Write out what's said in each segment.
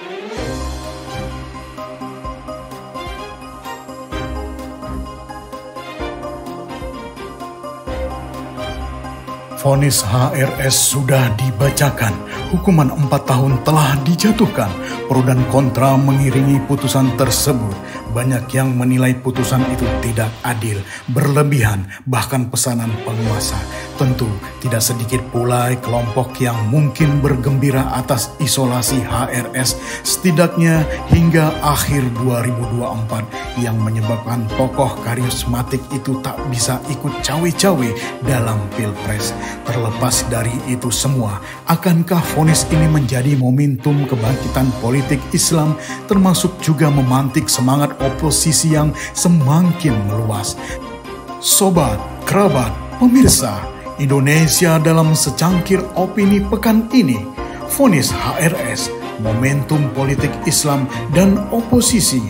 Vonis HRS sudah dibacakan, hukuman 4 tahun telah dijatuhkan. Pro dan kontra mengiringi putusan tersebut. Banyak yang menilai putusan itu tidak adil, berlebihan, bahkan pesanan penguasa. Tentu tidak sedikit pula kelompok yang mungkin bergembira atas isolasi HRS setidaknya hingga akhir 2024 yang menyebabkan tokoh karismatik itu tak bisa ikut cawe-cawe dalam Pilpres. Terlepas dari itu semua, akankah vonis ini menjadi momentum kebangkitan politik Islam termasuk juga memantik semangat oposisi yang semakin meluas? Sobat, kerabat, pemirsa, Indonesia dalam secangkir opini pekan ini, vonis HRS, momentum politik Islam dan oposisi.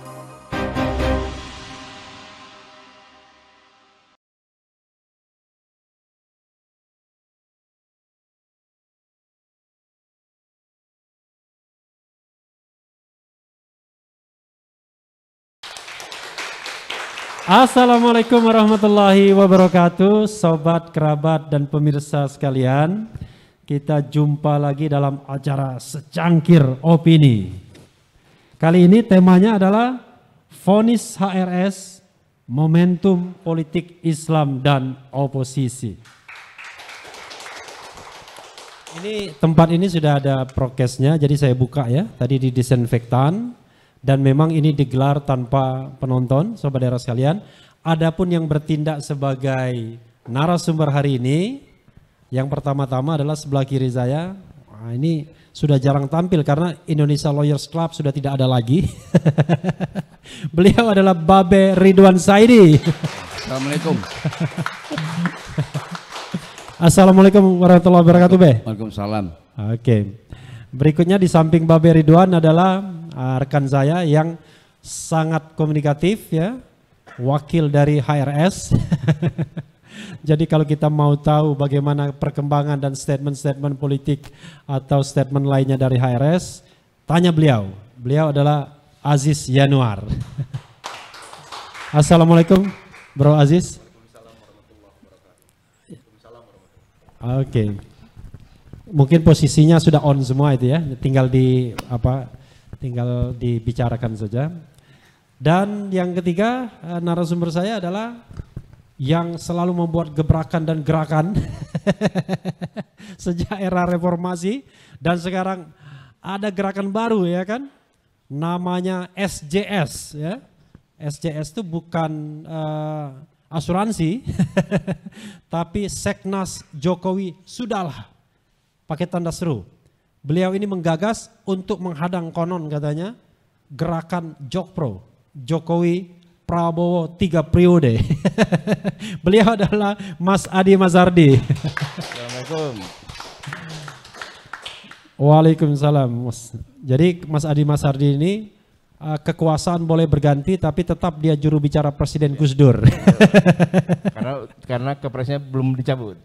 Assalamualaikum warahmatullahi wabarakatuh, sobat, kerabat, dan pemirsa sekalian. Kita jumpa lagi dalam acara Secangkir Opini. Kali ini temanya adalah vonis HRS, momentum politik Islam dan oposisi. Ini tempat ini sudah ada prokesnya, jadi saya buka ya. Tadi di disinfektan. Dan memang ini digelar tanpa penonton, sobat daerah sekalian. Adapun yang bertindak sebagai narasumber hari ini, yang pertama-tama adalah sebelah kiri saya. Nah, ini sudah jarang tampil karena Indonesia Lawyers Club sudah tidak ada lagi. Beliau adalah Babe Ridwan Saidi. Assalamualaikum. Assalamualaikum warahmatullahi wabarakatuh, Be. Waalaikumsalam. Oke. Berikutnya di samping Babe Ridwan adalah rekan saya yang sangat komunikatif ya, wakil dari HRS. Jadi kalau kita mau tahu bagaimana perkembangan dan statement-statement politik atau statement lainnya dari HRS, tanya beliau. Beliau adalah Aziz Yanuar. Assalamualaikum Bro Aziz. Oke. Mungkin posisinya sudah on semua itu ya, tinggal dibicarakan saja. Dan yang ketiga, narasumber saya adalah yang selalu membuat gebrakan dan gerakan sejak era reformasi, dan sekarang ada gerakan baru ya kan, namanya SJS ya. SJS itu bukan asuransi tapi Seknas Jokowi Sudahlah, pakai tanda seru. Beliau ini menggagas untuk menghadang konon katanya gerakan Jokpro, Jokowi Prabowo 3 periode. Beliau adalah Mas Adi Mazardi. Assalamualaikum. Waalaikumsalam. Jadi Mas Adi Mazardi ini kekuasaan boleh berganti tapi tetap dia juru bicara Presiden Gus Dur. karena kepresnya belum dicabut.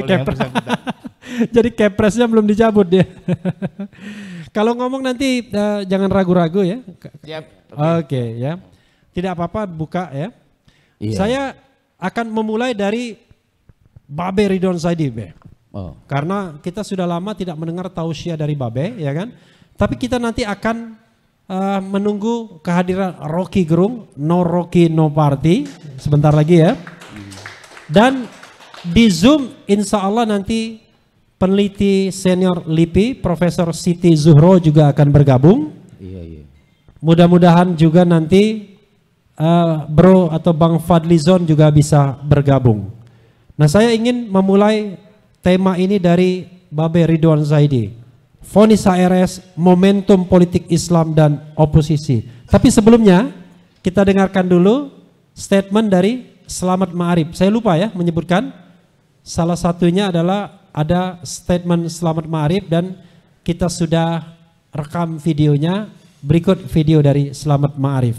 Jadi kepresnya belum dicabut dia. Kalau ngomong nanti jangan ragu-ragu ya. Siap. Oke ya. Tidak apa-apa buka ya. Iya. Saya akan memulai dari Babe Ridwan Saidi, Be. Oh. Karena kita sudah lama tidak mendengar tausiah dari Babe ya kan. Tapi kita nanti akan menunggu kehadiran Rocky Gerung, no Rocky no party sebentar lagi ya. Dan di Zoom insya Allah nanti peneliti senior LIPI Profesor Siti Zuhro juga akan bergabung. Iya. Mudah-mudahan juga nanti Bro atau Bang Fadlizon juga bisa bergabung. Nah, saya ingin memulai tema ini dari Babe Ridwan Saidi. Vonis HRS, momentum politik Islam dan oposisi. Tapi sebelumnya kita dengarkan dulu statement dari Selamat Ma'arif. Saya lupa ya menyebutkan. Salah satunya adalah ada statement Selamat Ma'arif dan kita sudah rekam videonya. Berikut video dari Selamat Ma'arif.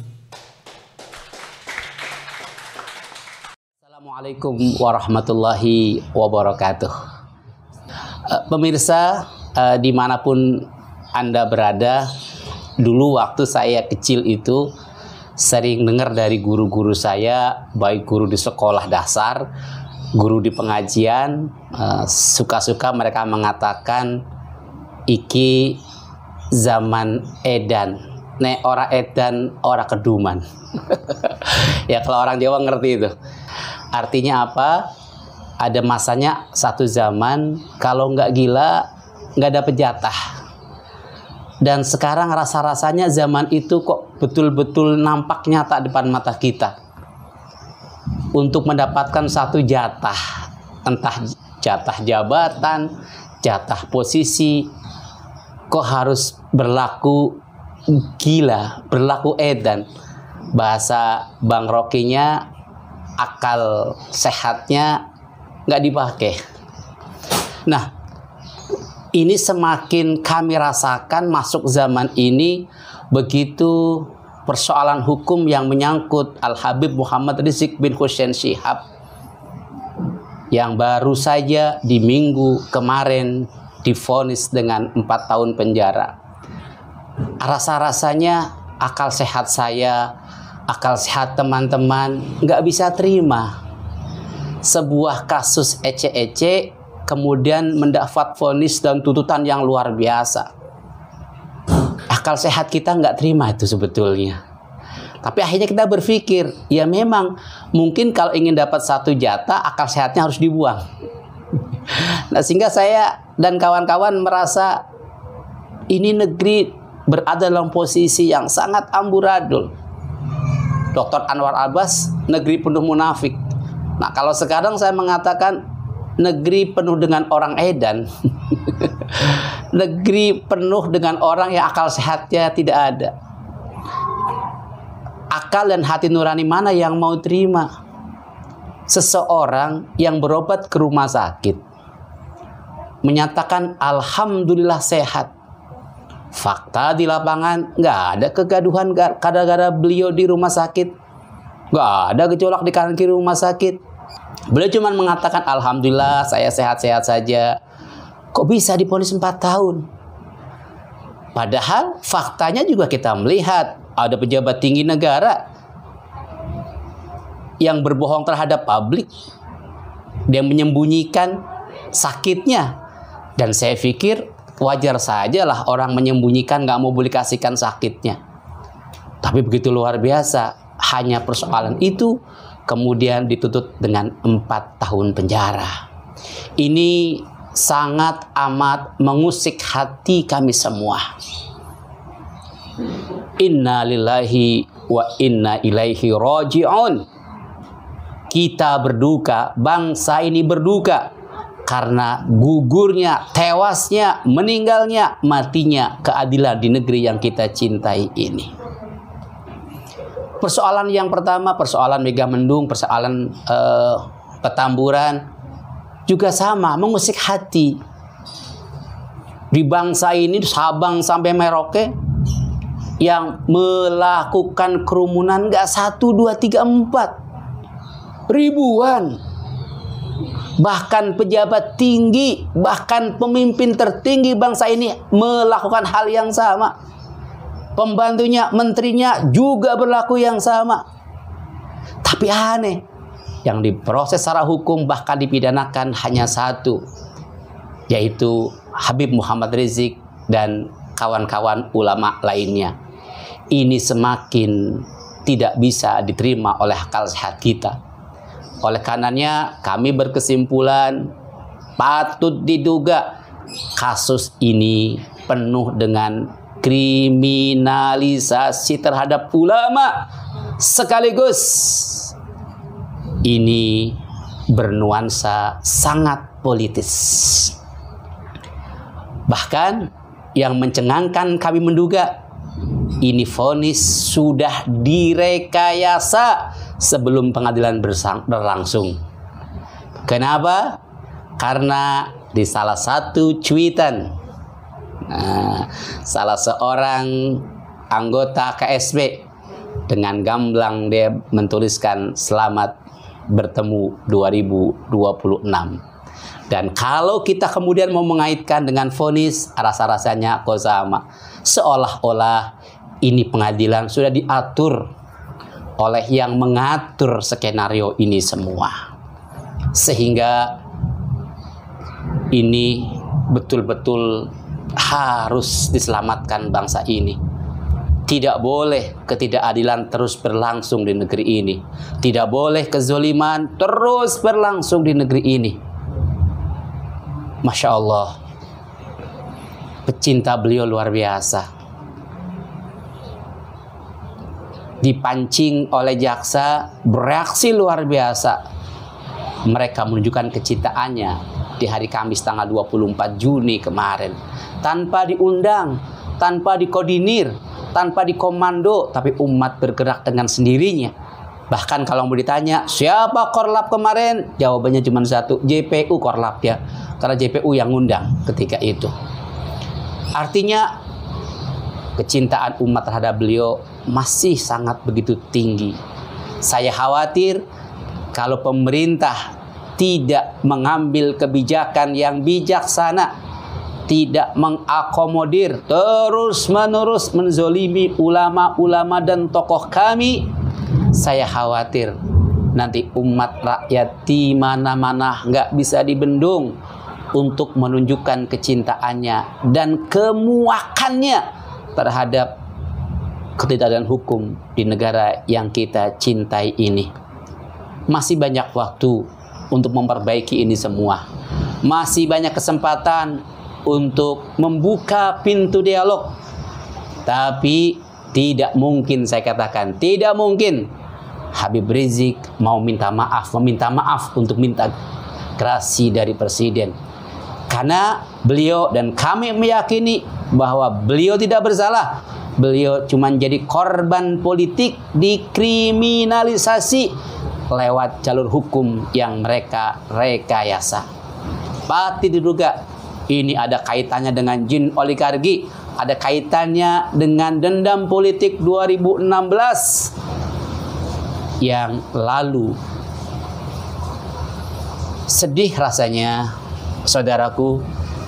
Assalamualaikum warahmatullahi wabarakatuh. Pemirsa dimanapun Anda berada, dulu waktu saya kecil itu sering dengar dari guru-guru saya, baik guru di sekolah dasar, guru di pengajian, suka-suka mereka mengatakan iki zaman edan, nek ora edan ora keduman. Ya kalau orang Jawa ngerti itu. Artinya apa? Ada masanya satu zaman kalau nggak gila nggak dapet jatah. Dan sekarang rasa-rasanya zaman itu kok betul-betul nampak nyata depan mata kita. Untuk mendapatkan satu jatah, entah jatah jabatan, jatah posisi, kok harus berlaku gila, berlaku edan. Bahasa Bang Rokinya, akal sehatnya nggak dipakai. Nah, ini semakin kami rasakan masuk zaman ini begitu persoalan hukum yang menyangkut Al-Habib Muhammad Rizik bin Hussein Shihab yang baru saja di minggu kemarin divonis dengan 4 tahun penjara. Rasa-rasanya akal sehat saya, akal sehat teman-teman nggak bisa terima sebuah kasus ece-ece kemudian mendapat vonis dan tuntutan yang luar biasa. Akal sehat kita nggak terima itu sebetulnya. Tapi akhirnya kita berpikir, ya memang mungkin kalau ingin dapat satu jatah, akal sehatnya harus dibuang. Nah, sehingga saya dan kawan-kawan merasa ini negeri berada dalam posisi yang sangat amburadul. Dr. Anwar Abbas, negeri penuh munafik. Nah, kalau sekarang saya mengatakan negeri penuh dengan orang edan. Negeri penuh dengan orang yang akal sehatnya tidak ada. Akal dan hati nurani mana yang mau terima seseorang yang berobat ke rumah sakit menyatakan alhamdulillah sehat, fakta di lapangan nggak ada kegaduhan gara-gara beliau di rumah sakit, nggak ada gejolak di kanan kiri rumah sakit. Beliau cuma mengatakan alhamdulillah saya sehat-sehat saja. Kok bisa divonis 4 tahun? Padahal faktanya juga kita melihat ada pejabat tinggi negara yang berbohong terhadap publik, dia menyembunyikan sakitnya. Dan saya pikir wajar saja lah orang menyembunyikan, nggak mau publikasikan sakitnya. Tapi begitu luar biasa, hanya persoalan itu kemudian dituntut dengan 4 tahun penjara. Ini sangat amat mengusik hati kami semua. Inna lillahi wa inna ilaihi raji'un. Kita berduka, bangsa ini berduka karena gugurnya, tewasnya, meninggalnya, matinya keadilan di negeri yang kita cintai ini. Persoalan yang pertama, persoalan Megamendung, persoalan Petamburan juga sama, mengusik hati. Di bangsa ini, Sabang sampai Merauke, yang melakukan kerumunan nggak 1, 2, 3, 4. Ribuan. Bahkan pejabat tinggi, bahkan pemimpin tertinggi bangsa ini melakukan hal yang sama. Pembantunya, menterinya juga berlaku yang sama. Tapi aneh, yang diproses secara hukum bahkan dipidanakan hanya 1, yaitu Habib Muhammad Rizik dan kawan-kawan ulama lainnya. Ini semakin tidak bisa diterima oleh akal sehat kita. Oleh karenanya kami berkesimpulan patut diduga kasus ini penuh dengan kriminalisasi terhadap ulama, sekaligus ini bernuansa sangat politis. Bahkan yang mencengangkan kami menduga ini vonis sudah direkayasa sebelum pengadilan berlangsung. Kenapa? Karena di salah satu cuitan salah seorang anggota KSB dengan gamblang dia menuliskan selamat bertemu 2026. Dan kalau kita kemudian mau mengaitkan dengan vonis, rasa-rasanya kok sama. Seolah-olah ini pengadilan sudah diatur oleh yang mengatur skenario ini semua. Sehingga ini betul-betul harus diselamatkan bangsa ini. Tidak boleh ketidakadilan terus berlangsung di negeri ini. Tidak boleh kezoliman terus berlangsung di negeri ini. Masya Allah, pecinta beliau luar biasa. Dipancing oleh jaksa, bereaksi luar biasa. Mereka menunjukkan kecintaannya di hari Kamis tanggal 24 Juni kemarin. Tanpa diundang, tanpa dikoordinir, tanpa dikomando, tapi umat bergerak dengan sendirinya. Bahkan kalau mau ditanya, siapa korlap kemarin? Jawabannya cuma satu, JPU korlap ya. Karena JPU yang ngundang ketika itu. Artinya kecintaan umat terhadap beliau masih sangat begitu tinggi. Saya khawatir kalau pemerintah tidak mengambil kebijakan yang bijaksana, tidak mengakomodir, terus-menerus menzolimi ulama-ulama dan tokoh kami, saya khawatir nanti umat rakyat di mana-mana nggak bisa dibendung untuk menunjukkan kecintaannya dan kemuakannya terhadap ketidakadilan hukum di negara yang kita cintai ini. Masih banyak waktu untuk memperbaiki ini semua. Masih banyak kesempatan untuk membuka pintu dialog. Tapi tidak mungkin, saya katakan, tidak mungkin Habib Rizik mau meminta maaf untuk minta grasi dari presiden. Karena beliau dan kami meyakini bahwa beliau tidak bersalah. Beliau cuma jadi korban politik, dikriminalisasi lewat jalur hukum yang mereka rekayasa. Pasti diduga ini ada kaitannya dengan jin oligarki, ada kaitannya dengan dendam politik 2016 yang lalu. Sedih rasanya, saudaraku,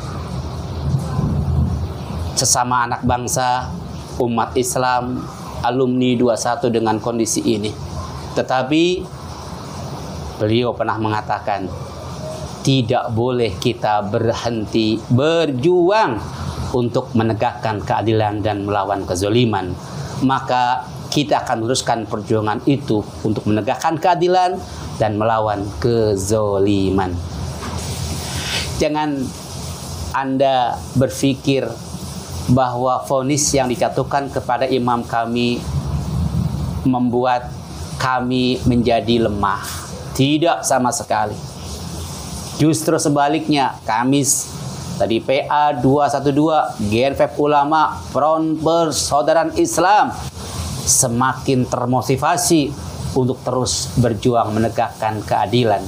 sesama anak bangsa, umat Islam, alumni 21 dengan kondisi ini. Tetapi beliau pernah mengatakan, tidak boleh kita berhenti berjuang untuk menegakkan keadilan dan melawan kezoliman. Maka kita akan teruskan perjuangan itu untuk menegakkan keadilan dan melawan kezoliman. Jangan Anda berpikir bahwa vonis yang dijatuhkan kepada imam kami membuat kami menjadi lemah. Tidak sama sekali. Justru sebaliknya, Kamis tadi PA 212, GNFF Ulama, Front Persaudaraan Islam semakin termotivasi untuk terus berjuang menegakkan keadilan.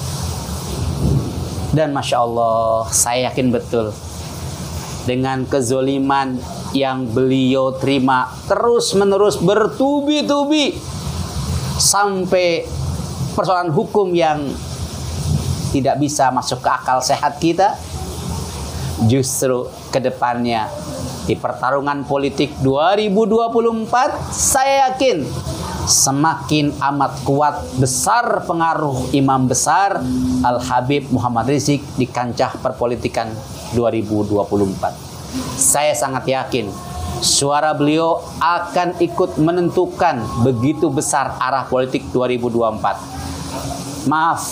Dan Masya Allah, saya yakin betul dengan kezoliman yang beliau terima terus-menerus bertubi-tubi sampai persoalan hukum yang tidak bisa masuk ke akal sehat kita, justru ke depannya di pertarungan politik 2024 saya yakin semakin amat kuat, besar pengaruh imam besar Al-Habib Muhammad Rizik di kancah perpolitikan 2024. Saya sangat yakin suara beliau akan ikut menentukan begitu besar arah politik 2024. Maaf,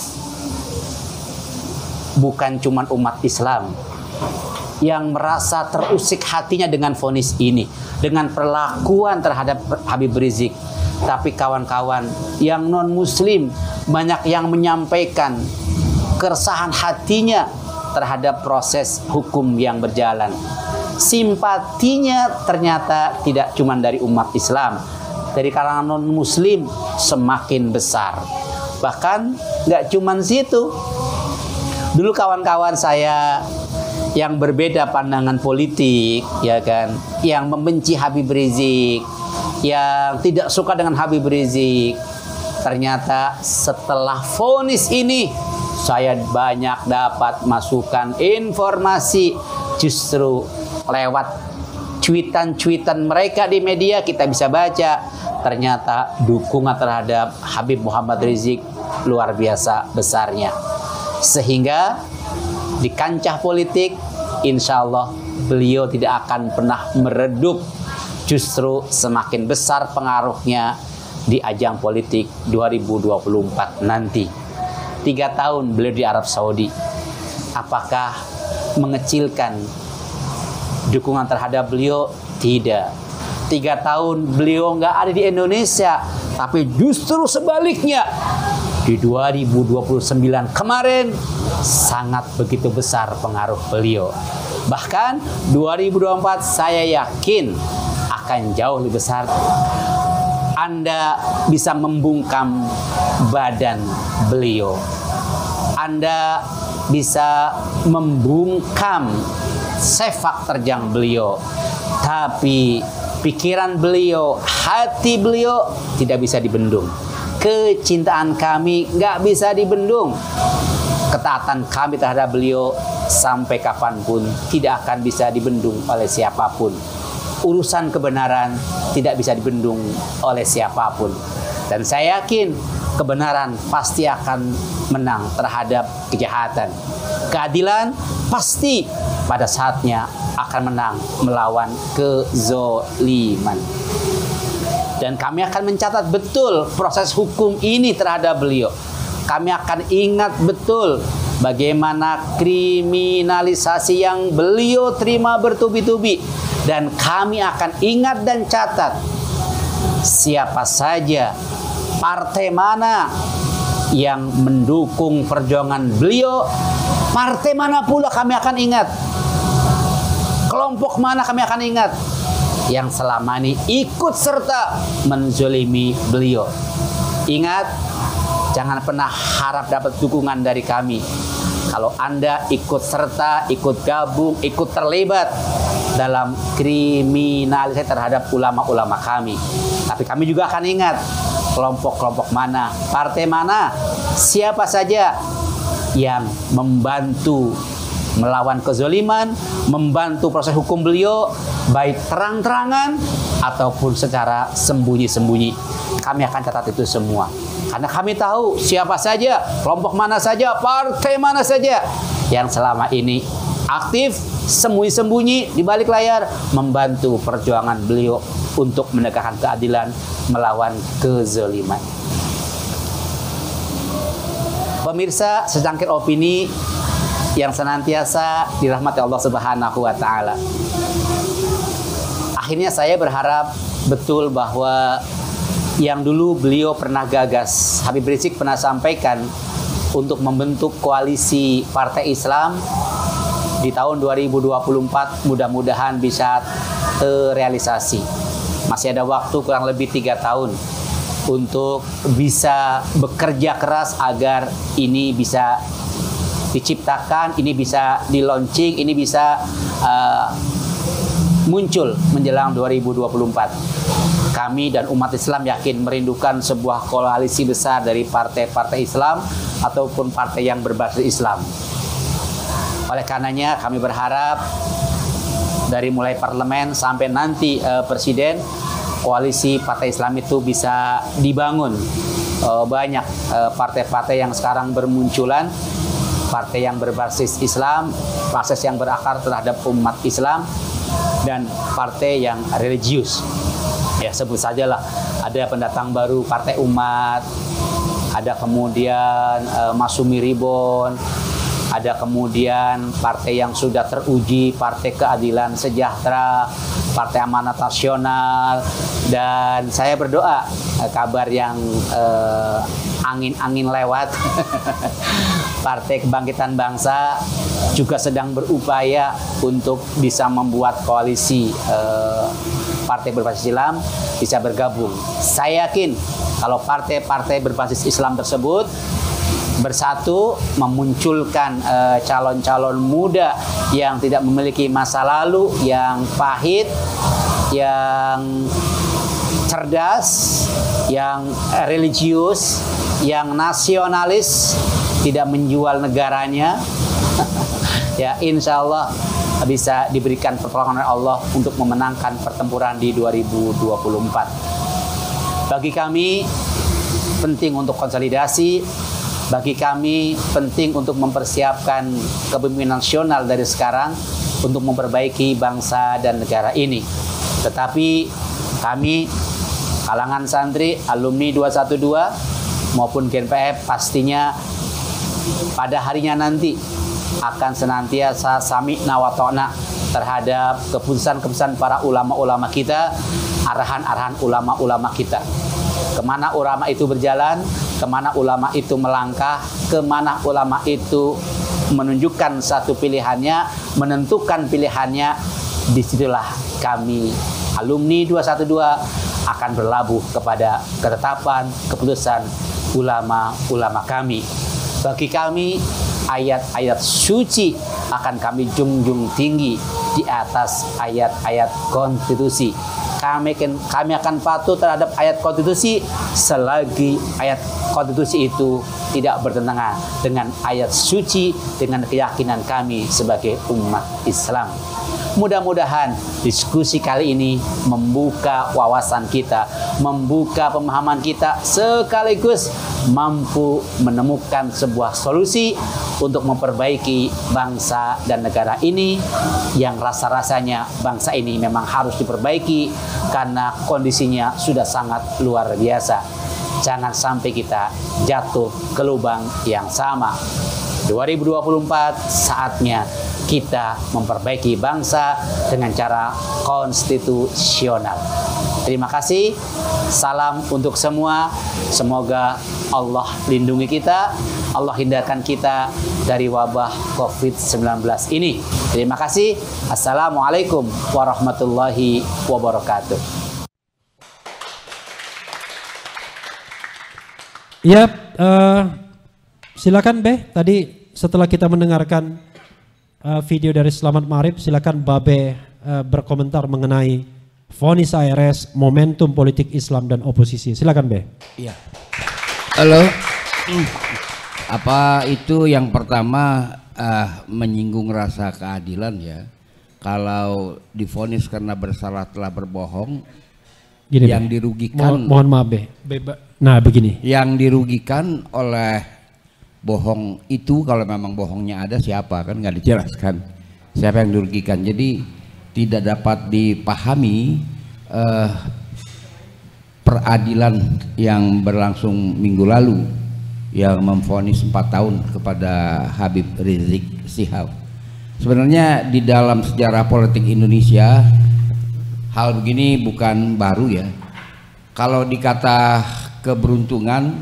bukan cuma umat Islam yang merasa terusik hatinya dengan vonis ini, dengan perlakuan terhadap Habib Rizik, tapi kawan-kawan yang non-muslim banyak yang menyampaikan keresahan hatinya terhadap proses hukum yang berjalan. Simpatinya ternyata tidak cuma dari umat Islam, dari kalangan non-muslim semakin besar. Bahkan nggak cuma situ. Dulu kawan-kawan saya yang berbeda pandangan politik, ya kan, yang membenci Habib Rizik, yang tidak suka dengan Habib Rizik, ternyata setelah vonis ini saya banyak dapat masukan informasi justru lewat cuitan-cuitan mereka di media kita bisa baca ternyata dukungan terhadap Habib Muhammad Rizik luar biasa besarnya. Sehingga di kancah politik insya Allah beliau tidak akan pernah meredup, justru semakin besar pengaruhnya di ajang politik 2024 nanti. 3 tahun beliau di Arab Saudi, apakah mengecilkan dukungan terhadap beliau? Tidak. 3 tahun beliau nggak ada di Indonesia, tapi justru sebaliknya di 2029 kemarin sangat begitu besar pengaruh beliau. Bahkan 2024 saya yakin akan jauh lebih besar. Anda bisa membungkam badan beliau. Anda bisa membungkam sepak terjang beliau. Tapi pikiran beliau, hati beliau tidak bisa dibendung. Kecintaan kami nggak bisa dibendung. Ketaatan kami terhadap beliau sampai kapanpun tidak akan bisa dibendung oleh siapapun. Urusan kebenaran tidak bisa dibendung oleh siapapun. Dan saya yakin kebenaran pasti akan menang terhadap kejahatan. Keadilan pasti pada saatnya akan menang melawan kezoliman. Dan kami akan mencatat betul proses hukum ini terhadap beliau. Kami akan ingat betul bagaimana kriminalisasi yang beliau terima bertubi-tubi. Dan kami akan ingat dan catat siapa saja, partai mana yang mendukung perjuangan beliau, partai mana pula kami akan ingat, kelompok mana kami akan ingat yang selama ini ikut serta menzolimi beliau. Ingat, jangan pernah harap dapat dukungan dari kami. Kalau Anda ikut serta, ikut gabung, ikut terlibat dalam kriminalisasi terhadap ulama-ulama kami. Tapi kami juga akan ingat kelompok-kelompok mana, partai mana, siapa saja yang membantu melawan kezoliman, membantu proses hukum beliau, baik terang-terangan ataupun secara sembunyi-sembunyi. Kami akan catat itu semua. Karena kami tahu siapa saja, kelompok mana saja, partai mana saja yang selama ini aktif, sembunyi-sembunyi di balik layar, membantu perjuangan beliau untuk menegakkan keadilan melawan kezaliman. Pemirsa, secangkir opini yang senantiasa dirahmati Allah Subhanahu wa Ta'ala. Akhirnya saya berharap betul bahwa yang dulu beliau pernah gagas, Habib Rizik pernah sampaikan untuk membentuk koalisi partai Islam di tahun 2024, mudah-mudahan bisa terrealisasi. Masih ada waktu kurang lebih 3 tahun untuk bisa bekerja keras agar ini bisa diciptakan, ini bisa di-launching, ini bisa muncul menjelang 2024. Kami dan umat Islam yakin merindukan sebuah koalisi besar dari partai-partai Islam ataupun partai yang berbasis Islam. Oleh karenanya kami berharap dari mulai parlemen sampai nanti presiden, koalisi partai Islam itu bisa dibangun. Banyak partai-partai yang sekarang bermunculan, partai yang berbasis Islam, basis yang berakar terhadap umat Islam, dan partai yang religius. Ya, sebut sajalah, ada pendatang baru Partai Umat, ada kemudian Masumi Ribon, ada kemudian partai yang sudah teruji, Partai Keadilan Sejahtera, Partai Amanat Nasional, dan saya berdoa kabar yang angin-angin lewat Partai Kebangkitan Bangsa juga sedang berupaya untuk bisa membuat koalisi partai berbasis Islam bisa bergabung. Saya yakin kalau partai-partai berbasis Islam tersebut bersatu memunculkan calon-calon muda yang tidak memiliki masa lalu, yang pahit, yang cerdas, yang religius, yang nasionalis, tidak menjual negaranya, ya insya Allah bisa diberikan pertolongan Allah untuk memenangkan pertempuran di 2024. Bagi kami penting untuk konsolidasi, bagi kami penting untuk mempersiapkan kepemimpinan nasional dari sekarang untuk memperbaiki bangsa dan negara ini. Tetapi kami kalangan santri, alumni 212 maupun GNPF pastinya pada harinya nanti akan senantiasa sami'na wa ta'na terhadap keputusan-keputusan para ulama-ulama kita, arahan-arahan ulama-ulama kita. Kemana ulama itu berjalan, kemana ulama itu melangkah, kemana ulama itu menunjukkan satu pilihannya, menentukan pilihannya, disitulah kami alumni 212 akan berlabuh kepada ketetapan keputusan ulama-ulama kami. Bagi kami, ayat-ayat suci akan kami junjung tinggi di atas ayat-ayat konstitusi. Kami akan patuh terhadap ayat konstitusi selagi ayat konstitusi itu tidak bertentangan dengan ayat suci, dengan keyakinan kami sebagai umat Islam. Mudah-mudahan diskusi kali ini membuka wawasan kita, membuka pemahaman kita, sekaligus mampu menemukan sebuah solusi untuk memperbaiki bangsa dan negara ini yang rasa-rasanya bangsa ini memang harus diperbaiki karena kondisinya sudah sangat luar biasa. Jangan sampai kita jatuh ke lubang yang sama. 2024 saatnya kita memperbaiki bangsa dengan cara konstitusional. Terima kasih. Salam untuk semua. Semoga Allah lindungi kita, Allah hindarkan kita dari wabah COVID-19 ini. Terima kasih. Assalamualaikum warahmatullahi wabarakatuh. Ya, silakan Beh. Tadi setelah kita mendengarkan video dari Selamat Ma'arif, silakan Babe berkomentar mengenai vonis ARS, momentum politik Islam dan oposisi. Silakan Beh. Iya. Halo. Apa itu yang pertama menyinggung rasa keadilan ya? Kalau divonis karena bersalah telah berbohong, Gini, yang Beh. dirugikan. Mohon maaf Beh. Nah begini. Yang dirugikan oleh bohong itu, kalau memang bohongnya ada, siapa, kan nggak dijelaskan siapa yang dirugikan. Jadi tidak dapat dipahami peradilan yang berlangsung minggu lalu yang memvonis 4 tahun kepada Habib Rizik Syihab. Sebenarnya di dalam sejarah politik Indonesia hal begini bukan baru ya. Kalau dikata keberuntungan,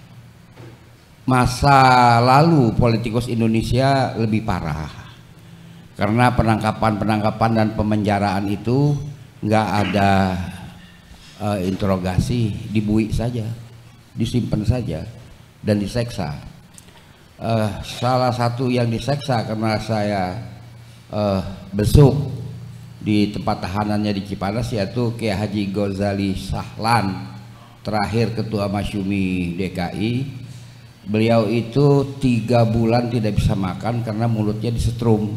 masa lalu politikus Indonesia lebih parah karena penangkapan dan pemenjaraan itu nggak ada interogasi, dibuik saja, disimpan saja dan diseksa. Salah satu yang diseksa karena saya besuk di tempat tahanannya di Cipanas, yaitu Kiai Haji Ghazali Sahlan, terakhir Ketua Masyumi DKI. Beliau itu 3 bulan tidak bisa makan karena mulutnya disetrum,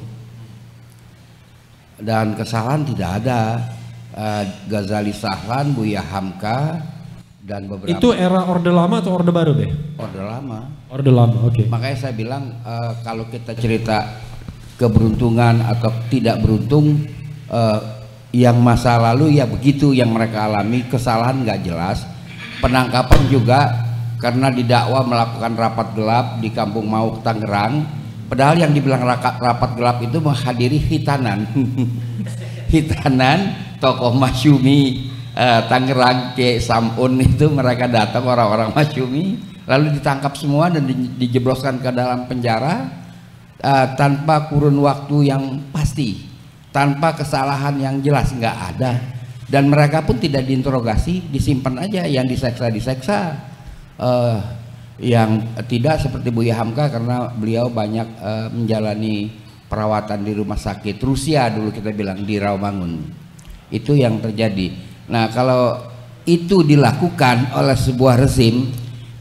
dan kesalahan tidak ada. Ghazali Sahlan, Buya Hamka, dan beberapa. Itu era Orde Lama atau Orde Baru Beh? Orde Lama. Orde Lama, oke. Makanya saya bilang kalau kita cerita keberuntungan atau tidak beruntung, yang masa lalu ya begitu yang mereka alami, kesalahan nggak jelas. Penangkapan juga karena didakwa melakukan rapat gelap di Kampung Mauk, Tangerang, padahal yang dibilang rapat gelap itu menghadiri hitanan hitanan tokoh Masyumi Tangerang, Kiai Samun, itu mereka datang, orang-orang Masyumi, lalu ditangkap semua dan dijebloskan ke dalam penjara tanpa kurun waktu yang pasti, tanpa kesalahan yang jelas, nggak ada. Dan mereka pun tidak diinterogasi, disimpan aja. Yang diseksa, yang tidak seperti Buya Hamka karena beliau banyak menjalani perawatan di rumah sakit Rusia dulu, kita bilang di Rawamangun. Itu yang terjadi. Nah, kalau itu dilakukan oleh sebuah rezim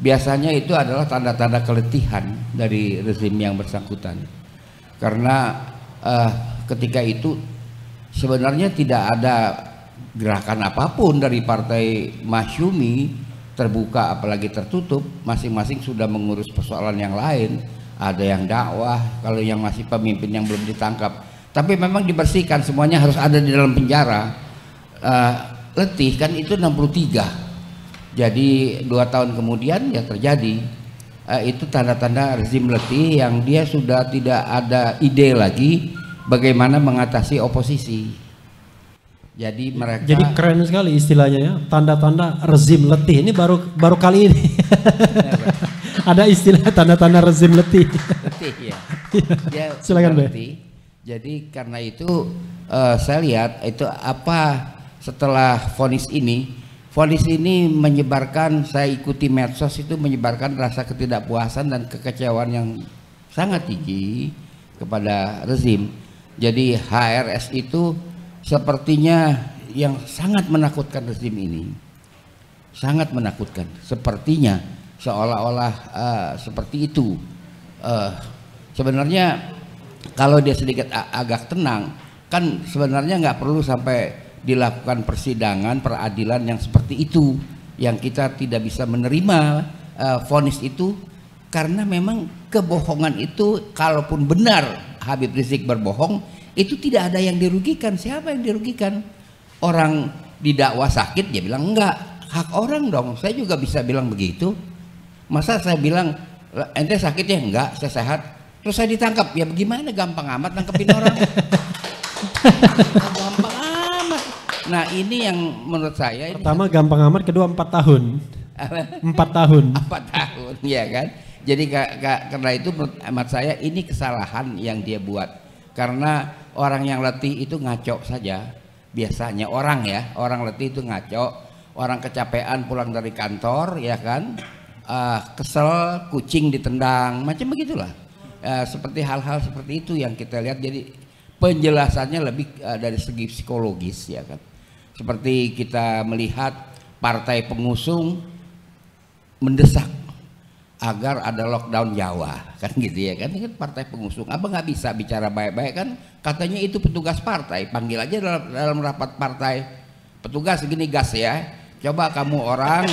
biasanya itu adalah tanda-tanda keletihan dari rezim yang bersangkutan. Karena ketika itu sebenarnya tidak ada gerakan apapun dari partai Masyumi, terbuka apalagi tertutup, masing-masing sudah mengurus persoalan yang lain. Ada yang dakwah, kalau yang masih pemimpin yang belum ditangkap, tapi memang dibersihkan, semuanya harus ada di dalam penjara. Letih kan itu 63, jadi 2 tahun kemudian ya terjadi. Itu tanda-tanda rezim letih yang dia sudah tidak ada ide lagi bagaimana mengatasi oposisi. Jadi mereka, jadi keren sekali istilahnya ya, tanda-tanda rezim letih. Ini baru kali ini ada istilah tanda-tanda rezim letih. Letih ya. Dia Silakan Be. letih. Jadi karena itu saya lihat itu apa setelah vonis ini menyebarkan, saya ikuti medsos itu menyebarkan rasa ketidakpuasan dan kekecewaan yang sangat tinggi kepada rezim. Jadi HRS itu sepertinya yang sangat menakutkan rezim ini, sangat menakutkan. Sepertinya seolah-olah seperti itu. Sebenarnya kalau dia sedikit agak tenang, kan sebenarnya nggak perlu sampai dilakukan persidangan peradilan yang seperti itu, yang kita tidak bisa menerima vonis itu, karena memang kebohongan itu, kalaupun benar Habib Rizik berbohong, itu tidak ada yang dirugikan. Siapa yang dirugikan? Orang didakwa sakit, dia bilang enggak, hak orang dong. Saya juga bisa bilang begitu. Masa saya bilang ente sakit ya? Enggak, saya sehat. Terus saya ditangkap, ya bagaimana? Gampang amat nangkepin orang. Gampang amat. Nah ini yang menurut saya ini pertama gampang amat, kedua 4 tahun. 4 tahun. 4 tahun ya kan. Jadi karena itu menurut hemat saya ini kesalahan yang dia buat. Karena orang yang letih itu ngaco saja. Biasanya orang letih itu ngaco. Orang kecapean pulang dari kantor ya kan, kesel, kucing ditendang, macam begitulah. Seperti hal-hal seperti itu yang kita lihat. Jadi penjelasannya lebih dari segi psikologis ya kan. Seperti kita melihat partai pengusung mendesak agar ada lockdown Jawa kan gitu ya kan. Ini kan partai pengusung, apa nggak bisa bicara baik-baik kan, katanya itu petugas partai, panggil aja dalam rapat partai, petugas segini gas ya, coba kamu orang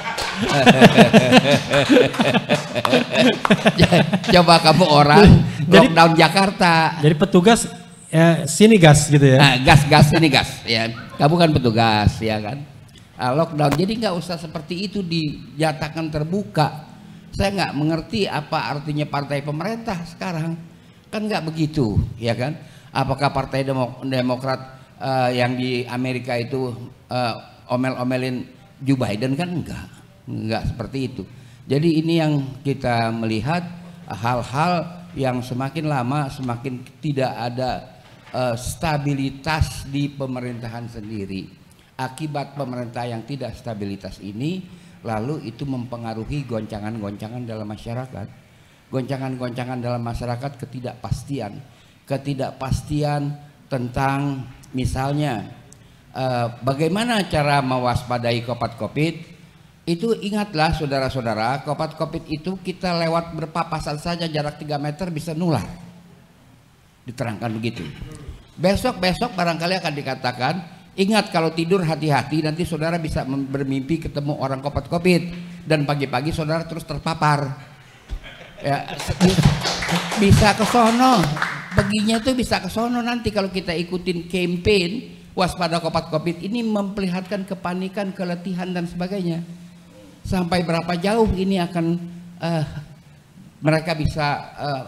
coba kamu orang lockdown Jakarta. Jadi petugas sini gas gitu ya. Gas sini gas ya, kamu kan petugas ya kan. Lockdown, jadi nggak usah seperti itu dinyatakan terbuka. Saya nggak mengerti apa artinya partai pemerintah sekarang, kan nggak begitu ya kan. Apakah partai Demokrat yang di Amerika itu omel-omelin Joe Biden? Kan enggak seperti itu. Jadi ini yang kita melihat hal-hal yang semakin lama semakin tidak ada stabilitas di pemerintahan sendiri. Akibat pemerintah yang tidak stabilitas ini, lalu itu mempengaruhi goncangan-goncangan dalam masyarakat. Goncangan-goncangan dalam masyarakat, ketidakpastian tentang misalnya bagaimana cara mewaspadai Covid. Itu ingatlah saudara-saudara, Covid itu kita lewat berpapasan saja jarak 3 meter bisa nular. Diterangkan begitu. Besok barangkali akan dikatakan, ingat kalau tidur hati-hati, nanti saudara bisa bermimpi ketemu orang Covid dan pagi-pagi saudara terus terpapar. Ya, bisa ke sono, perginya tuh bisa ke sono nanti kalau kita ikutin campaign waspada Covid ini, memperlihatkan kepanikan, keletihan dan sebagainya. Sampai berapa jauh ini akan mereka bisa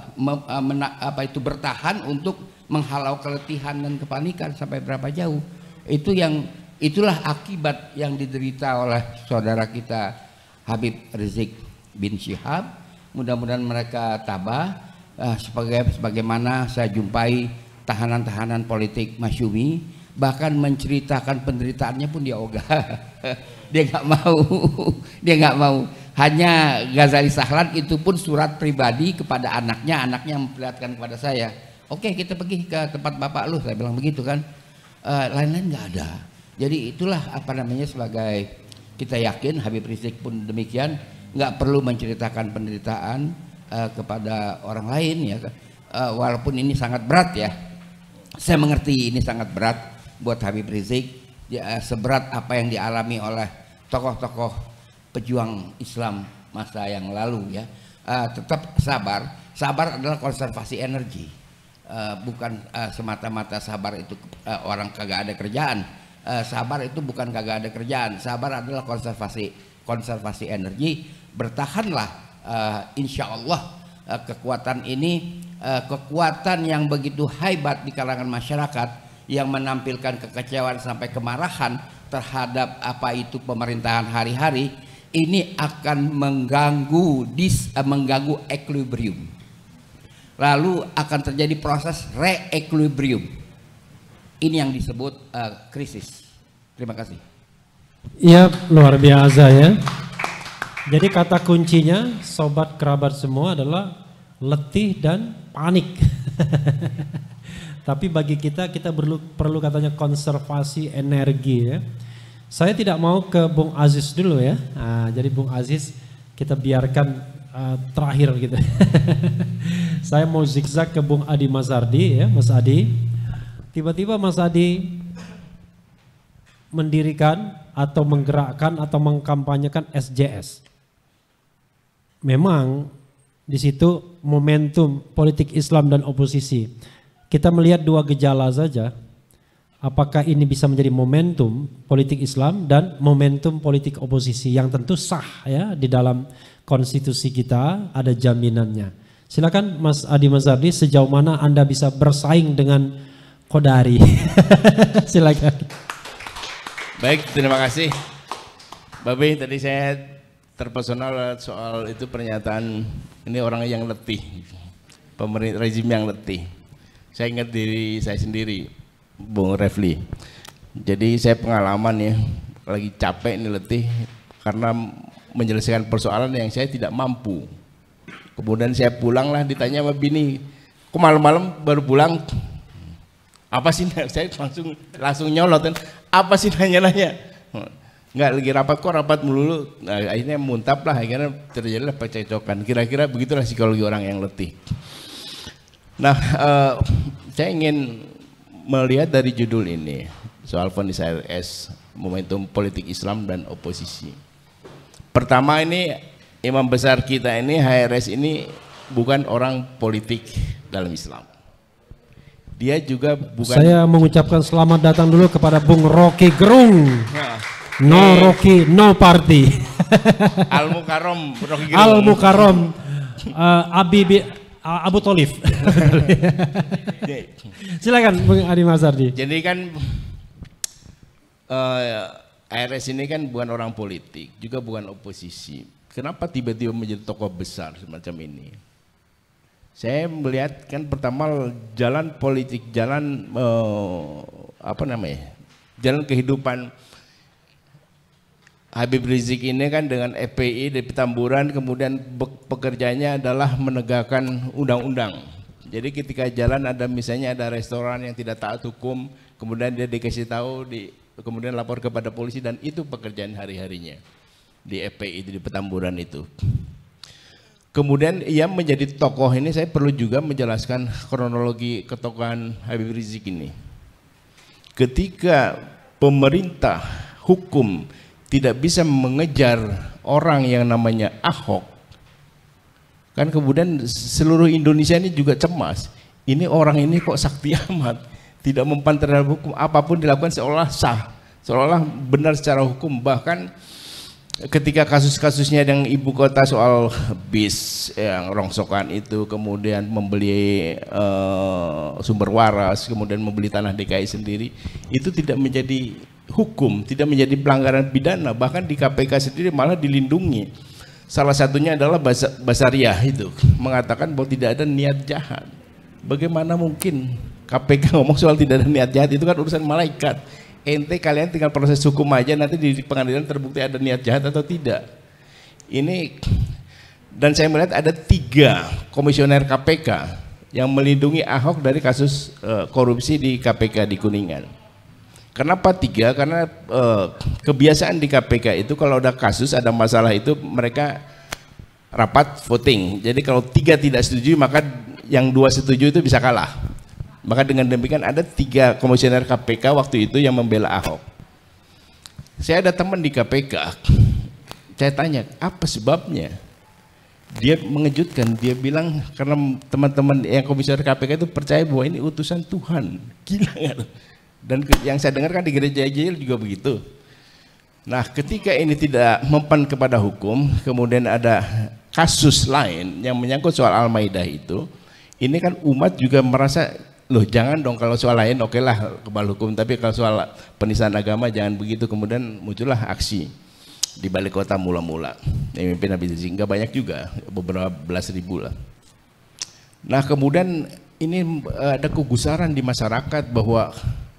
bertahan untuk menghalau keletihan dan kepanikan, sampai berapa jauh? Itulah akibat yang diderita oleh saudara kita Habib Rizik bin Syihab. Mudah-mudahan mereka tabah. Sebagaimana saya jumpai tahanan-tahanan politik Masyumi, bahkan menceritakan penderitaannya pun dia ogah. Dia nggak mau. Hanya Ghazali Sahlan itu pun surat pribadi kepada anaknya memperlihatkan kepada saya, oke kita pergi ke tempat bapak lu, saya bilang begitu kan. Lain-lain nggak ada. Jadi itulah sebagai kita yakin Habib Rizik pun demikian. nggak perlu menceritakan penderitaan kepada orang lain ya. Walaupun ini sangat berat ya, saya mengerti ini sangat berat buat Habib Rizik ya, seberat apa yang dialami oleh tokoh-tokoh pejuang Islam masa yang lalu ya. Tetap sabar. Sabar adalah konservasi energi, bukan semata-mata sabar itu orang kagak ada kerjaan. Sabar itu bukan kagak ada kerjaan. Sabar adalah konservasi energi. Bertahanlah, insya Allah kekuatan ini kekuatan yang begitu hebat di kalangan masyarakat yang menampilkan kekecewaan sampai kemarahan terhadap apa itu pemerintahan hari-hari ini akan mengganggu equilibrium. Lalu akan terjadi proses re-equilibrium. Ini yang disebut krisis. Terima kasih. Iya, luar biasa ya. Jadi kata kuncinya sobat kerabat semua adalah letih dan panik. Tapi bagi kita perlu katanya konservasi energi ya. Saya tidak mau ke Bung Aziz dulu ya. Nah, jadi Bung Aziz kita biarkan terakhir gitu. Saya mau zigzag ke Bung Adi Mazardi ya, Mas Adi. Tiba-tiba Mas Adi mendirikan atau menggerakkan atau mengkampanyekan SJS. Memang di situ momentum politik Islam dan oposisi. Kita melihat dua gejala saja. Apakah ini bisa menjadi momentum politik Islam dan momentum politik oposisi yang tentu sah ya di dalam konstitusi kita ada jaminannya. Silakan Mas Adi Mazardi, sejauh mana Anda bisa bersaing dengan Qodari? Silakan. Baik, terima kasih. Babe, tadi saya terpesona soal itu pernyataan ini orang yang letih, pemerintah rezim yang letih. Saya ingat diri saya sendiri, Bung Refli. Jadi saya pengalaman ya, lagi capek ini letih karena menyelesaikan persoalan yang saya tidak mampu. Kemudian saya pulang lah, ditanya sama bini, kok malam-malam baru pulang? Apa sih? Saya langsung nyolot, apa sih nanya-nanya? Enggak, lagi rapat kok, rapat melulu. Nah, akhirnya muntap lah, akhirnya terjadilah percekcokan. Kira-kira begitulah psikologi orang yang letih. Nah, saya ingin melihat dari judul ini soal vonis HRS, momentum politik Islam dan oposisi. Pertama, ini imam besar kita ini, HRS ini bukan orang politik dalam Islam. Dia juga bukan. Saya mengucapkan selamat datang dulu kepada Bung Rocky Gerung. No Rocky, no party. Al Mukarrom, Rocky Gerung. Al Mukarrom, Abu Tholif. Silakan Bung Adi Mazardi. Jadi kan HRS ini kan bukan orang politik, juga bukan oposisi. Kenapa tiba-tiba menjadi tokoh besar semacam ini? Saya melihat kan pertama jalan politik, jalan jalan kehidupan Habib Rizik ini kan dengan FPI di Petamburan, kemudian pekerjaannya adalah menegakkan undang-undang. Jadi ketika jalan ada misalnya ada restoran yang tidak taat hukum, kemudian dia dikasih tahu, kemudian lapor kepada polisi, dan itu pekerjaan hari-harinya di FPI di Petamburan itu. Kemudian ia menjadi tokoh ini, saya perlu juga menjelaskan kronologi ketokohan Habib Rizik ini. Ketika pemerintah hukum tidak bisa mengejar orang yang namanya Ahok, kan kemudian seluruh Indonesia ini juga cemas. Ini orang ini kok sakti amat, tidak mempan terhadap hukum, apapun dilakukan seolah sah, seolah benar secara hukum. Bahkan ketika kasus-kasusnya yang ibu kota soal bis yang rongsokan itu, kemudian membeli sumber waras, kemudian membeli tanah DKI sendiri, itu tidak menjadi hukum, tidak menjadi pelanggaran pidana, bahkan di KPK sendiri malah dilindungi. Salah satunya adalah Basariah itu mengatakan bahwa tidak ada niat jahat. Bagaimana mungkin KPK ngomong soal tidak ada niat jahat? Itu kan urusan malaikat. Ente kalian tinggal proses hukum aja, nanti di pengadilan terbukti ada niat jahat atau tidak. Ini, dan saya melihat ada 3 komisioner KPK yang melindungi Ahok dari kasus korupsi di KPK di Kuningan. Kenapa 3? Karena kebiasaan di KPK itu kalau ada kasus, ada masalah itu mereka rapat voting. Jadi kalau 3 tidak setuju, maka yang 2 setuju itu bisa kalah. Maka dengan demikian ada 3 komisioner KPK waktu itu yang membela Ahok. Saya ada teman di KPK, saya tanya apa sebabnya. Dia mengejutkan, dia bilang karena teman-teman yang komisioner KPK itu percaya bahwa ini utusan Tuhan. Gila kan? Dan yang saya dengar kan di gereja juga begitu. Nah, ketika ini tidak mempan kepada hukum, kemudian ada kasus lain yang menyangkut soal Al-Maidah itu, ini kan umat juga merasa, loh jangan dong kalau soal lain oke lah kebal hukum, tapi kalau soal penistaan agama jangan begitu. Kemudian muncullah aksi di balik kota mula-mula yang mimpin Habib Rizik, enggak banyak juga, beberapa belas ribu lah. Nah kemudian ini ada kegusaran di masyarakat bahwa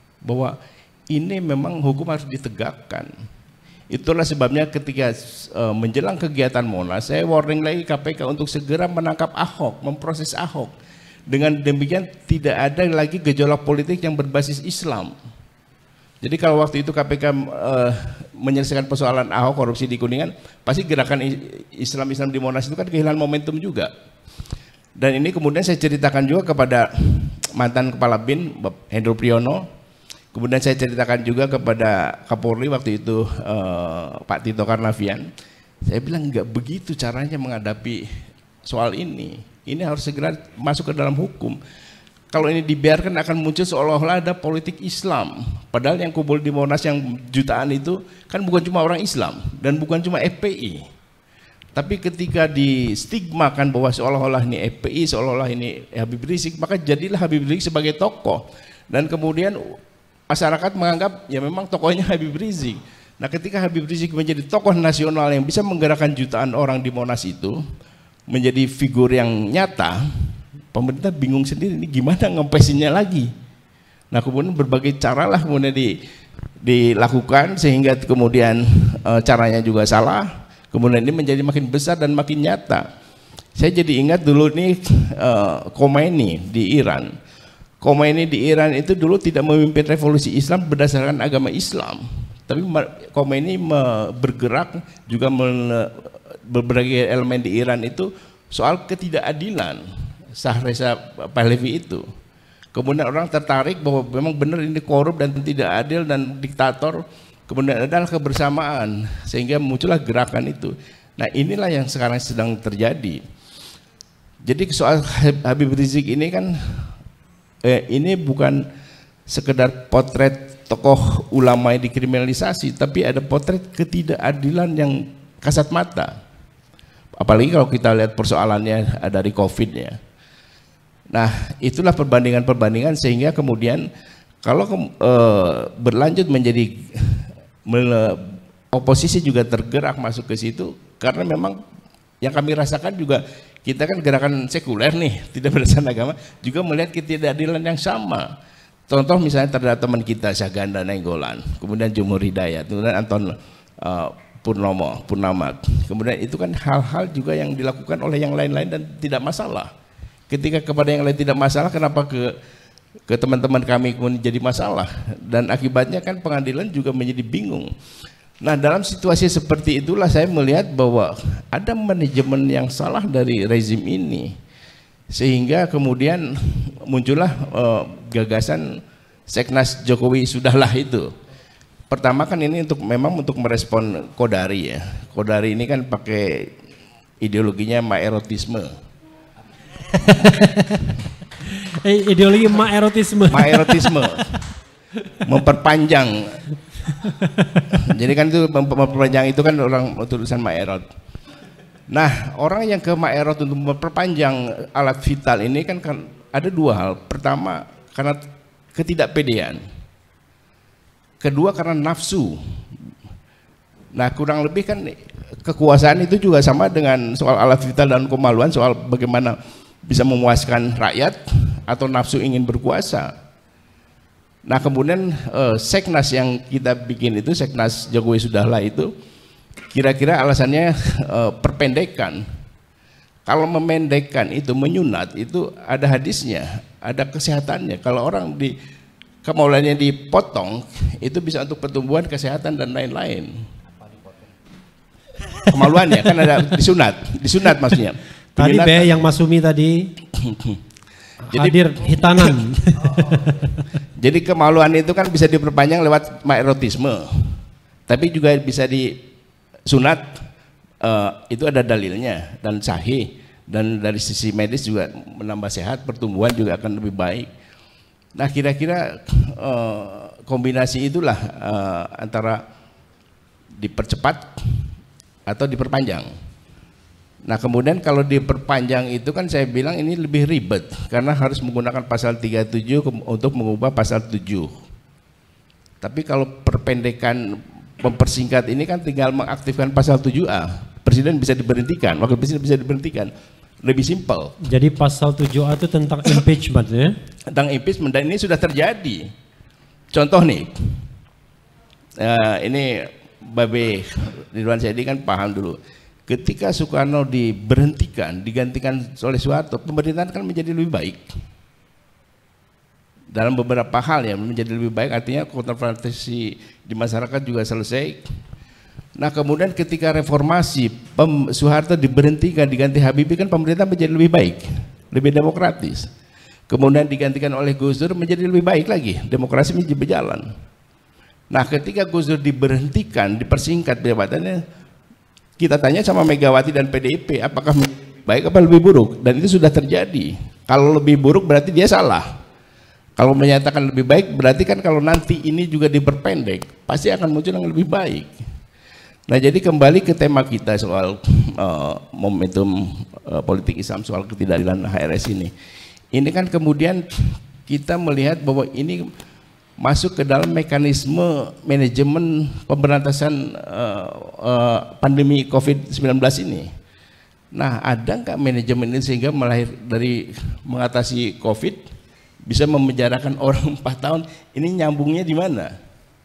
ini memang hukum harus ditegakkan. Itulah sebabnya ketika menjelang kegiatan Monas, saya warning lagi KPK untuk segera menangkap Ahok, memproses Ahok. Dengan demikian tidak ada lagi gejolak politik yang berbasis Islam. Jadi kalau waktu itu KPK menyelesaikan persoalan Ahok korupsi di Kuningan, pasti gerakan Islam di Monas itu kan kehilangan momentum juga. Dan ini kemudian saya ceritakan juga kepada mantan Kepala BIN Hendro Priyono, kemudian saya ceritakan juga kepada Kapolri waktu itu Pak Tito Karnavian. Saya bilang nggak begitu caranya menghadapi soal ini. Ini harus segera masuk ke dalam hukum. Kalau ini dibiarkan akan muncul seolah-olah ada politik Islam. Padahal yang kumpul di Monas yang jutaan itu kan bukan cuma orang Islam dan bukan cuma FPI. Tapi ketika distigmakan bahwa seolah-olah ini FPI, seolah-olah ini Habib Rizik, maka jadilah Habib Rizik sebagai tokoh. Dan kemudian masyarakat menganggap ya memang tokohnya Habib Rizik. Nah ketika Habib Rizik menjadi tokoh nasional yang bisa menggerakkan jutaan orang di Monas itu, menjadi figur yang nyata, pemerintah bingung sendiri ini gimana ngempesinnya lagi. Nah kemudian berbagai cara lah kemudian dilakukan sehingga kemudian caranya juga salah. Kemudian ini menjadi makin besar dan makin nyata. Saya jadi ingat dulu nih Khomeini di Iran. Khomeini di Iran itu dulu tidak memimpin revolusi Islam berdasarkan agama Islam, tapi Khomeini bergerak juga berbagai elemen di Iran itu soal ketidakadilan Shah Reza Pahlavi itu. Kemudian orang tertarik bahwa memang benar ini korup dan tidak adil dan diktator. Kemudian adalah kebersamaan sehingga muncullah gerakan itu. Nah inilah yang sekarang sedang terjadi. Jadi soal Habib Rizik ini kan ini bukan sekedar potret tokoh ulama yang dikriminalisasi, tapi ada potret ketidakadilan yang kasat mata. Apalagi kalau kita lihat persoalannya dari COVID-nya. Nah itulah perbandingan-perbandingan sehingga kemudian kalau berlanjut menjadi oposisi juga tergerak masuk ke situ, karena memang yang kami rasakan juga kita kan gerakan sekuler nih, tidak berdasarkan agama, juga melihat ketidakadilan yang sama. Contoh misalnya terhadap teman kita Syahganda Nainggolan, kemudian Jumhur Hidayat, kemudian Anton Purnama, kemudian itu kan hal-hal juga yang dilakukan oleh yang lain-lain dan tidak masalah. Ketika kepada yang lain tidak masalah, kenapa ke teman-teman kami kemudian jadi masalah, dan akibatnya kan pengadilan juga menjadi bingung. Nah dalam situasi seperti itulah saya melihat bahwa ada manajemen yang salah dari rezim ini, sehingga kemudian muncullah gagasan Seknas Jokowi sudahlah itu. Pertama kan ini memang untuk merespon Kodari ya. Kodari ini kan pakai ideologinya maerotisme. Ideologi maerotisme. Maerotisme. Memperpanjang. Jadi kan itu memperpanjang itu kan orang tulisan maerot. Nah, orang yang ke maerot untuk memperpanjang alat vital ini kan ada dua hal. Pertama, karena ketidakpedean. Kedua, karena nafsu. Nah, kurang lebih kan kekuasaan itu juga sama dengan soal alat vital dan kemaluan, soal bagaimana bisa memuaskan rakyat atau nafsu ingin berkuasa. Nah kemudian Seknas yang kita bikin itu, Seknas Jokowi sudahlah itu, kira-kira alasannya perpendekan. Kalau memendekkan itu, menyunat itu ada hadisnya, ada kesehatannya. Kalau orang kemaluannya dipotong, itu bisa untuk pertumbuhan, kesehatan dan lain-lain. Kemaluan ya, kan ada disunat maksudnya. Tadi yang Masumi tadi hadir hitanan. Jadi kemaluan itu kan bisa diperpanjang lewat maerotisme, tapi juga bisa disunat, itu ada dalilnya dan sahih, dan dari sisi medis juga menambah sehat, pertumbuhan juga akan lebih baik. Nah kira-kira kombinasi itulah antara dipercepat atau diperpanjang. Nah kemudian kalau diperpanjang itu kan saya bilang ini lebih ribet karena harus menggunakan pasal 37 untuk mengubah pasal 7. Tapi kalau perpendekan, mempersingkat ini kan tinggal mengaktifkan pasal 7A. Presiden bisa diberhentikan, wakil presiden bisa diberhentikan. Lebih simpel. Jadi pasal 7A itu tentang impeachment ya? Tentang impeachment, dan ini sudah terjadi. Contoh nih, ini Babe Ridwan Saidi kan paham dulu. Ketika Soekarno diberhentikan, digantikan oleh Soeharto, pemerintahan kan menjadi lebih baik. Dalam beberapa hal ya menjadi lebih baik, artinya kontroversi di masyarakat juga selesai. Nah kemudian ketika reformasi, Soeharto diberhentikan, diganti Habibie, kan pemerintah menjadi lebih baik, lebih demokratis. Kemudian digantikan oleh Gus Dur, menjadi lebih baik lagi, demokrasi menjadi berjalan. Nah ketika Gus Dur diberhentikan, dipersingkat jabatannya, kita tanya sama Megawati dan PDIP, apakah lebih baik apa lebih buruk? Dan itu sudah terjadi. Kalau lebih buruk berarti dia salah. Kalau menyatakan lebih baik berarti kan kalau nanti ini juga diperpendek, pasti akan muncul yang lebih baik. Nah jadi kembali ke tema kita soal momentum politik Islam, soal ketidakadilan HRS ini. Ini kan kemudian kita melihat bahwa ini masuk ke dalam mekanisme manajemen pemberantasan pandemi COVID-19 ini. Nah ada nggak manajemen ini sehingga melahir dari mengatasi COVID bisa memenjarakan orang 4 tahun, ini nyambungnya di mana?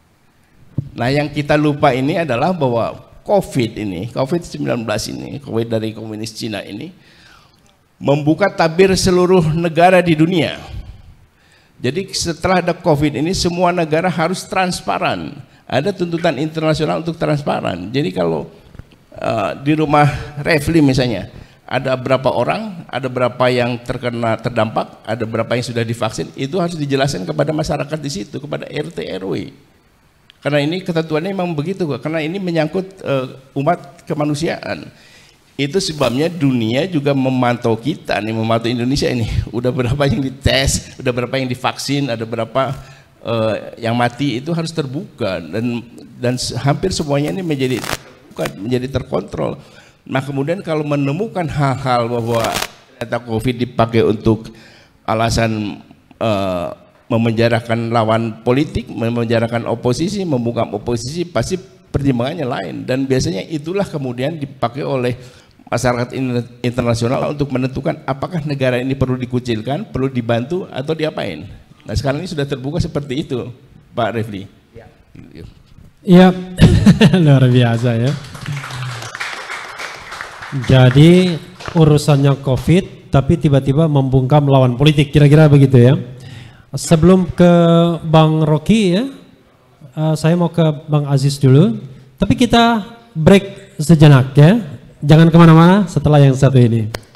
Nah yang kita lupa ini adalah bahwa COVID-19 ini, COVID dari komunis Cina ini membuka tabir seluruh negara di dunia. Jadi setelah ada COVID ini semua negara harus transparan. Ada tuntutan internasional untuk transparan. Jadi kalau di rumah Refli misalnya, ada berapa orang, ada berapa yang terdampak, ada berapa yang sudah divaksin, itu harus dijelaskan kepada masyarakat di situ, kepada RT RW. Karena ini ketentuannya memang begitu, karena ini menyangkut umat kemanusiaan. Itu sebabnya dunia juga memantau kita nih, memantau Indonesia ini. Udah berapa yang dites, udah berapa yang divaksin, ada berapa yang mati, itu harus terbuka dan hampir semuanya ini menjadi terkontrol. Nah kemudian kalau menemukan hal-hal bahwa data COVID dipakai untuk alasan memenjarakan lawan politik, memenjarakan oposisi, membungkam oposisi, pasti pertimbangannya lain. Dan biasanya itulah kemudian dipakai oleh masyarakat internasional untuk menentukan apakah negara ini perlu dikucilkan, perlu dibantu atau diapain. Nah sekarang ini sudah terbuka seperti itu, Pak Refli. Iya, luar biasa ya. Jadi urusannya COVID, tapi tiba-tiba membungkam lawan politik, kira-kira begitu ya. Sebelum ke Bang Rocky ya, saya mau ke Bang Aziz dulu. Tapi kita break sejenak ya. Jangan kemana-mana setelah yang satu ini.